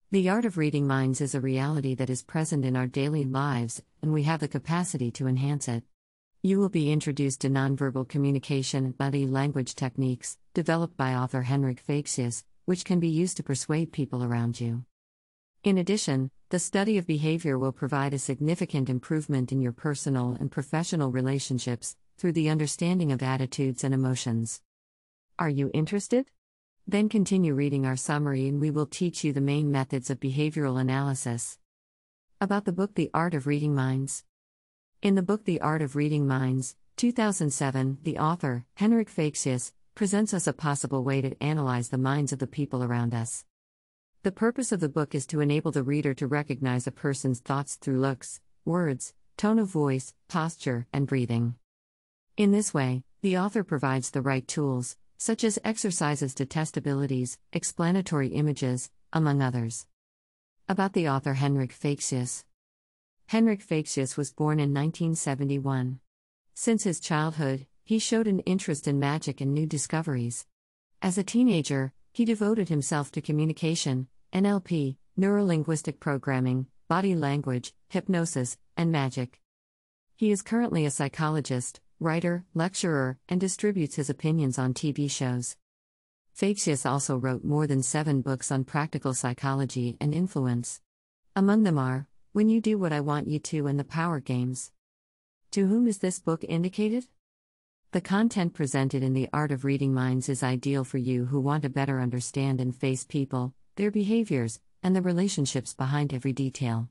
The art of reading minds is a reality that is present in our daily lives, and we have the capacity to enhance it. You will be introduced to nonverbal communication and body language techniques, developed by author Henrik Fexeus, which can be used to persuade people around you. In addition, the study of behavior will provide a significant improvement in your personal and professional relationships through the understanding of attitudes and emotions. Are you interested? Then continue reading our summary and we will teach you the main methods of behavioral analysis. About the book The Art of Reading Minds. In the book The Art of Reading Minds, 2007, the author, Henrik Fexeus, presents us a possible way to analyze the minds of the people around us. The purpose of the book is to enable the reader to recognize a person's thoughts through looks, words, tone of voice, posture, and breathing. In this way, the author provides the right tools, such as exercises to test abilities, explanatory images, among others. About the author Henrik Fexeus. Henrik Fexeus was born in 1971. Since his childhood, he showed an interest in magic and new discoveries. As a teenager, he devoted himself to communication, NLP, neurolinguistic programming, body language, hypnosis, and magic. He is currently a psychologist, writer, lecturer, and distributes his opinions on TV shows. Fexeus also wrote more than 7 books on practical psychology and influence. Among them are When You Do What I Want You to and The Power Games. To whom is this book indicated? The content presented in The Art of Reading Minds is ideal for you who want to better understand and face people, their behaviors, and the relationships behind every detail.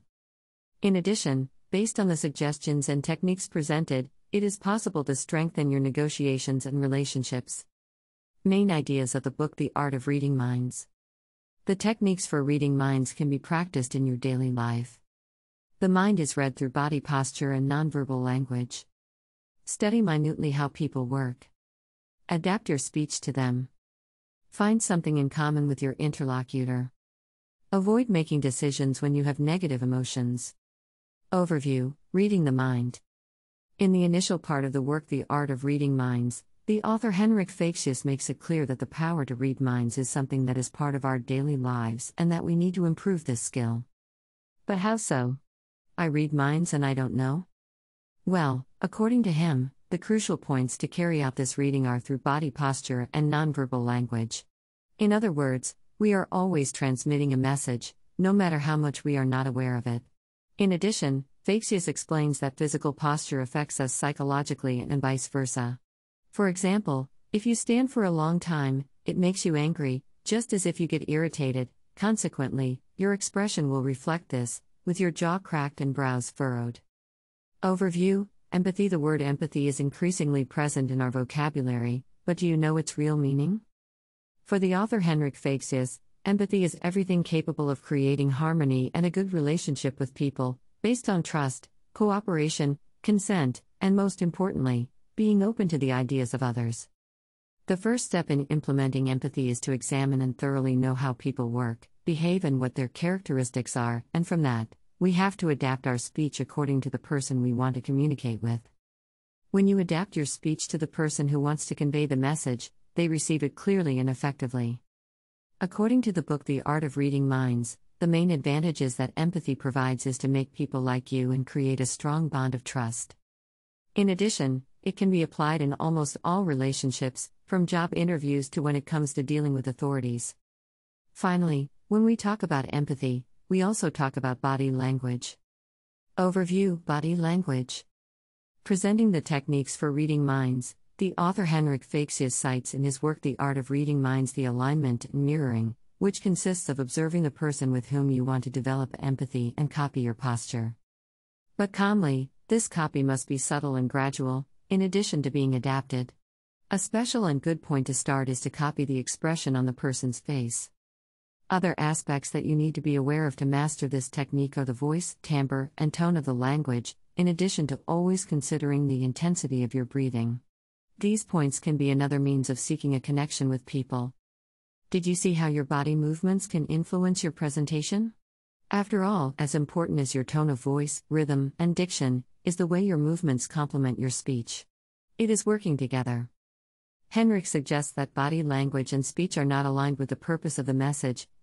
In addition, based on the suggestions and techniques presented, it is possible to strengthen your negotiations and relationships. Main ideas of the book The Art of Reading Minds. The techniques for reading minds can be practiced in your daily life. The mind is read through body posture and nonverbal language. Study minutely how people work. Adapt your speech to them. Find something in common with your interlocutor. Avoid making decisions when you have negative emotions. Overview: Reading the Mind. In the initial part of the work The Art of Reading Minds, the author Henrik Fexeus makes it clear that the power to read minds is something that is part of our daily lives and that we need to improve this skill. But how so? I read minds and I don't know? Well, according to him, the crucial points to carry out this reading are through body posture and nonverbal language. In other words, we are always transmitting a message, no matter how much we are not aware of it. In addition, Fexeus explains that physical posture affects us psychologically and vice versa. For example, if you stand for a long time, it makes you angry, just as if you get irritated. Consequently, your expression will reflect this, with your jaw cracked and brows furrowed. Overview: Empathy. The word empathy is increasingly present in our vocabulary, but do you know its real meaning? For the author Henrik Fexeus, empathy is everything capable of creating harmony and a good relationship with people, based on trust, cooperation, consent, and most importantly, being open to the ideas of others. The first step in implementing empathy is to examine and thoroughly know how people work, behave, and what their characteristics are, and from that, we have to adapt our speech according to the person we want to communicate with. When you adapt your speech to the person who wants to convey the message, they receive it clearly and effectively. According to the book The Art of Reading Minds, the main advantages that empathy provides is to make people like you and create a strong bond of trust. In addition, it can be applied in almost all relationships, from job interviews to when it comes to dealing with authorities. Finally, when we talk about empathy, we also talk about body language. Overview: Body language. Presenting the techniques for reading minds, the author Henrik Fexeus cites in his work The Art of Reading Minds the alignment and mirroring, which consists of observing the person with whom you want to develop empathy and copy your posture. But calmly, this copy must be subtle and gradual, in addition to being adapted. A special and good point to start is to copy the expression on the person's face. Other aspects that you need to be aware of to master this technique are the voice, timbre, and tone of the language, in addition to always considering the intensity of your breathing. These points can be another means of seeking a connection with people. Did you see how your body movements can influence your presentation? After all, as important as your tone of voice, rhythm, and diction, is the way your movements complement your speech. It is working together. Henrik suggests that body language and speech are not aligned with the purpose of the message,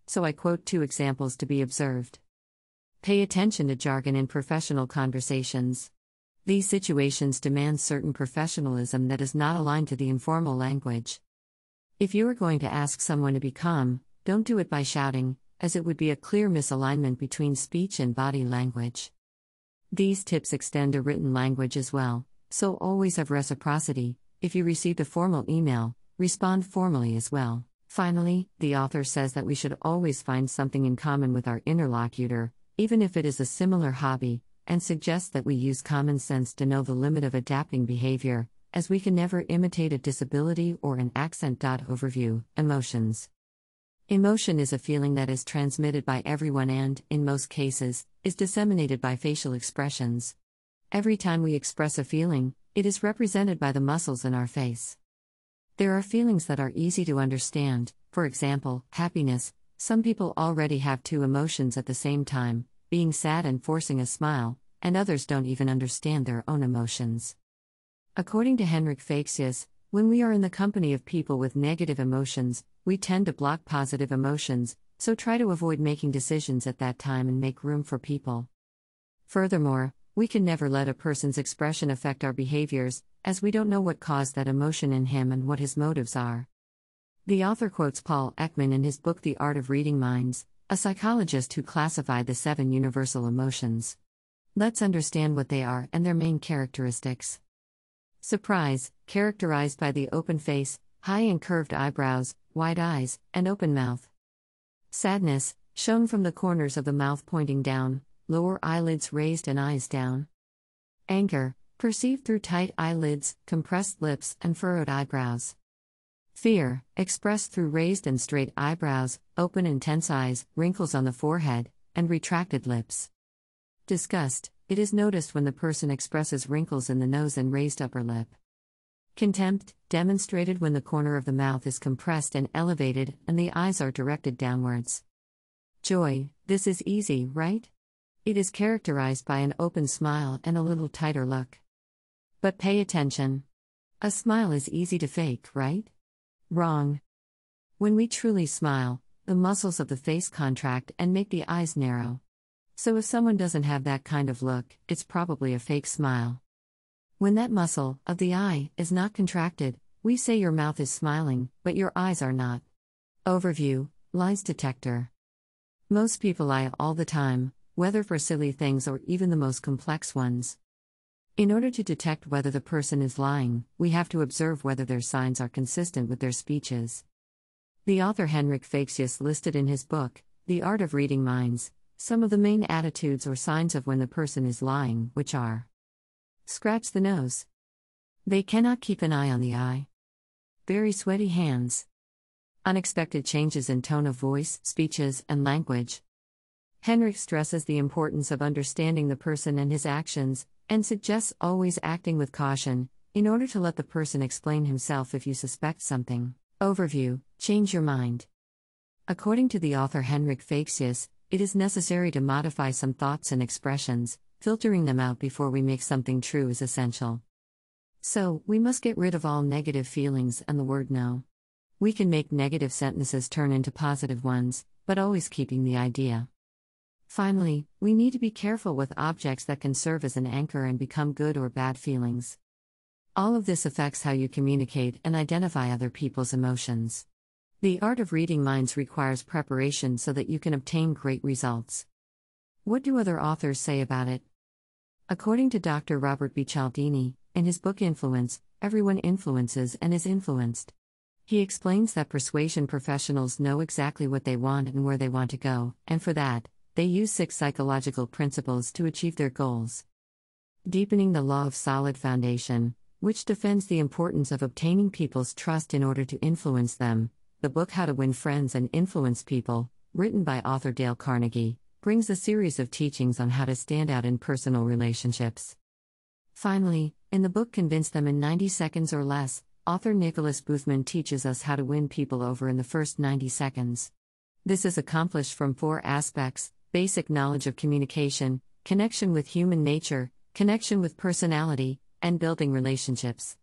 so I quote two examples to be observed. Pay attention to jargon in professional conversations. These situations demand certain professionalism that is not aligned to the informal language. If you are going to ask someone to be calm, don't do it by shouting, as it would be a clear misalignment between speech and body language. These tips extend to written language as well, so always have reciprocity. If you received a formal email, respond formally as well. Finally, the author says that we should always find something in common with our interlocutor, even if it is a similar hobby, and suggests that we use common sense to know the limit of adapting behavior, as we can never imitate a disability or an accent. Overview. Emotions. Emotion is a feeling that is transmitted by everyone and, in most cases, is disseminated by facial expressions. Every time we express a feeling, it is represented by the muscles in our face. There are feelings that are easy to understand, for example, happiness. Some people already have two emotions at the same time, being sad and forcing a smile, and others don't even understand their own emotions. According to Henrik Fexeus, when we are in the company of people with negative emotions, we tend to block positive emotions, so try to avoid making decisions at that time and make room for people. Furthermore, we can never let a person's expression affect our behaviors, as we don't know what caused that emotion in him and what his motives are. The author quotes Paul Ekman in his book The Art of Reading Minds, a psychologist who classified the 7 universal emotions. Let's understand what they are and their main characteristics. Surprise, characterized by the open face, high and curved eyebrows, wide eyes, and open mouth. Sadness, shown from the corners of the mouth pointing down, lower eyelids raised and eyes down. Anger, perceived through tight eyelids, compressed lips, and furrowed eyebrows. Fear, expressed through raised and straight eyebrows, open and tense eyes, wrinkles on the forehead, and retracted lips. Disgust, it is noticed when the person expresses wrinkles in the nose and raised upper lip. Contempt, demonstrated when the corner of the mouth is compressed and elevated and the eyes are directed downwards. Joy, this is easy, right? It is characterized by an open smile and a little tighter look. But pay attention. A smile is easy to fake, right? Wrong. When we truly smile, the muscles of the face contract and make the eyes narrow. So if someone doesn't have that kind of look, it's probably a fake smile. When that muscle of the eye is not contracted, we say your mouth is smiling, but your eyes are not. Overview, lies detector. Most people lie all the time, whether for silly things or even the most complex ones. In order to detect whether the person is lying, we have to observe whether their signs are consistent with their speeches. The author Henrik Fexeus listed in his book, The Art of Reading Minds, some of the main attitudes or signs of when the person is lying, which are: scratch the nose. They cannot keep an eye on the eye. Very sweaty hands. Unexpected changes in tone of voice, speeches, and language. Henrik stresses the importance of understanding the person and his actions, and suggests always acting with caution, in order to let the person explain himself if you suspect something. Overview, change your mind. According to the author Henrik Fexeus, it is necessary to modify some thoughts and expressions, filtering them out before we make something true is essential. So, we must get rid of all negative feelings and the word no. We can make negative sentences turn into positive ones, but always keeping the idea. Finally, we need to be careful with objects that can serve as an anchor and become good or bad feelings. All of this affects how you communicate and identify other people's emotions. The art of reading minds requires preparation so that you can obtain great results. What do other authors say about it? According to Dr. Robert B. Cialdini, in his book Influence, Everyone Influences and is Influenced. He explains that persuasion professionals know exactly what they want and where they want to go, and for that, they use 6 psychological principles to achieve their goals. Deepening the law of solid foundation, which defends the importance of obtaining people's trust in order to influence them. The book How to Win Friends and Influence People, written by author Dale Carnegie, brings a series of teachings on how to stand out in personal relationships. Finally, in the book Convince Them in 90 Seconds or Less, author Nicholas Boothman teaches us how to win people over in the first 90 seconds. This is accomplished from 4 aspects: basic knowledge of communication, connection with human nature, connection with personality, and building relationships.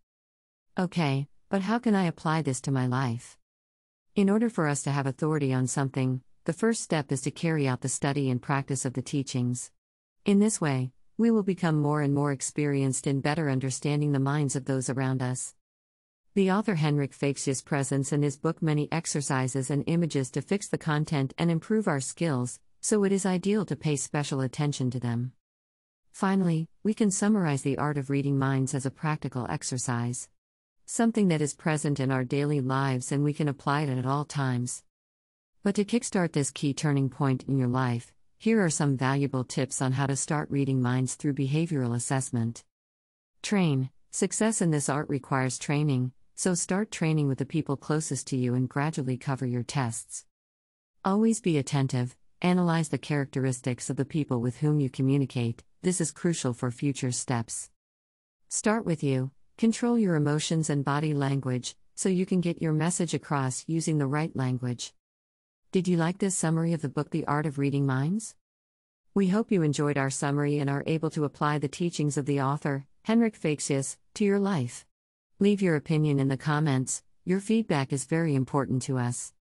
Okay, but how can I apply this to my life? In order for us to have authority on something, The first step is to carry out the study and practice of the teachings. In this way, we will become more and more experienced in better understanding the minds of those around us. The author Henrik Fexeus presents in his book many exercises and images to fix the content and improve our skills, so it is ideal to pay special attention to them. Finally, we can summarize the art of reading minds as a practical exercise. Something that is present in our daily lives and we can apply it at all times. But to kickstart this key turning point in your life, here are some valuable tips on how to start reading minds through behavioral assessment. Train. Success in this art requires training, so start training with the people closest to you and gradually cover your tests. Always be attentive, analyze the characteristics of the people with whom you communicate, this is crucial for future steps. Start with you, control your emotions and body language, so you can get your message across using the right language. Did you like this summary of the book The Art of Reading Minds? We hope you enjoyed our summary and are able to apply the teachings of the author, Henrik Fexeus, to your life. Leave your opinion in the comments, your feedback is very important to us.